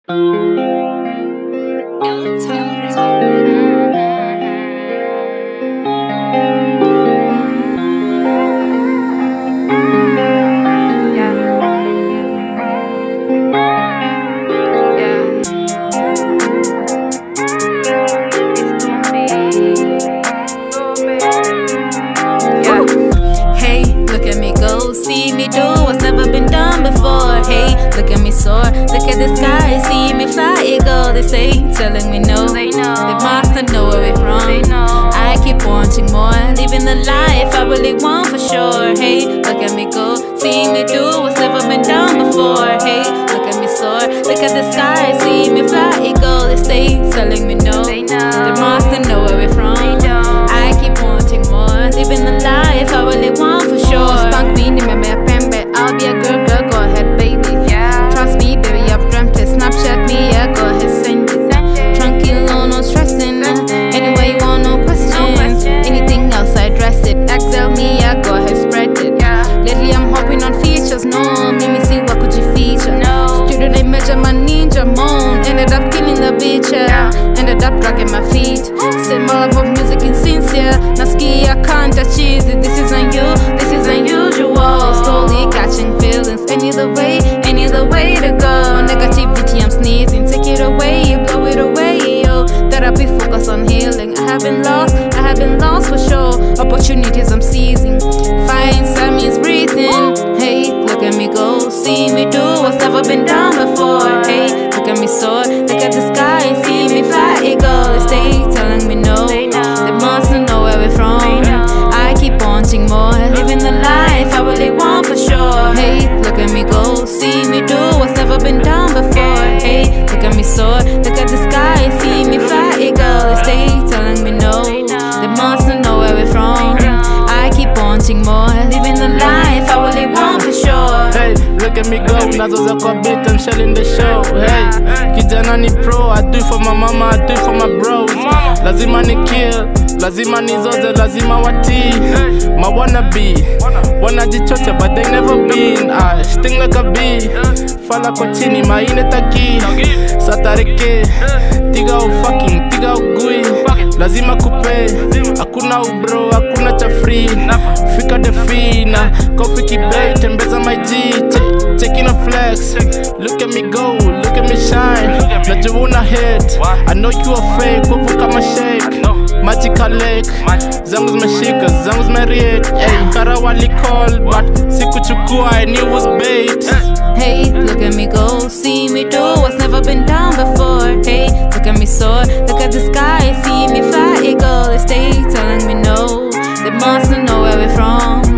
Hey, look at me go, see me do what's never been done before. Hey, look at me soar, look at the sky, see me fly, eagle. They say, telling me no, they must know where we're from. I keep wanting more, living the life I really want for sure. Hey, look at me go, see me do what's never been done before. Hey, look at me soar, look at the sky, see me fly, eagle. They say, telling me no, they must know where we're from. I keep wanting more, living the life I really want for sure. Spunk me, I'll be a girl, go ahead, baby. Trust me, baby, I've dreamt it. Snapchat me, yeah, go ahead, send it. Tranquilo, no stressing. Anyway, you want no questions. Anything else, I dress it. Excel me, yeah, go ahead, spread it. Lately, I'm hopping on features. No, let me see what could you feature. Studio, they measure my ninja moan. Ended up killing the beach, yeah. Ended up dragging my feet. Say my love of music insincere. Naski, I can't achieve it. This isn't you, this is unusual. Slowly catching feelings. Any other way to go. Negativity, I'm sneezing. Take it away, blow it away, yo. Therapy, focus on healing. I have been lost for sure. Opportunities I'm seizing. Fire inside me is breathing. Hey, look at me go, see me do what's never been done before. Hey, look at me soar, look at the sky, see me fly, eagle. They stay telling me no, they must know where we're from. I keep wanting more, living the life I really want for sure. Hey, look at me go, see me do what's never been done before. Hey, look at me soar, look at the sky, see me fly, eagle. They stay telling me no, they must know where we're from. I keep wanting more, living the life I really want for sure. Hey, look at me go, nazoza kwa beat, I'm shelling the show. Hey, kijana ni pro, I do it for my mama, I do it for my bros. Lazima ni kill, lazima ni zoze, lazima wati. My wanajichocha but they never been. I sting like a bee, fala kwa chini, maine taki. Satareke, tiga fucking, tiga ugui. Lazima kupe, hakuna ubro, hakuna cha free. Fika defina, coffee kibay, tembeza my G. Checking a flex, look at me go, look at me shine. Najua una hate, I know you are fake, wapo kama shake. Magical lake, zangu zimeshika, zangu zimeriet. Hey, kara wali call, but sikuchukua, I knew it was bait. Hey, look at me go, see me do what's never been done before. Hey, look at me soar, look at the sky, see me fly, eagle. They stay telling me no, they must know where we're from.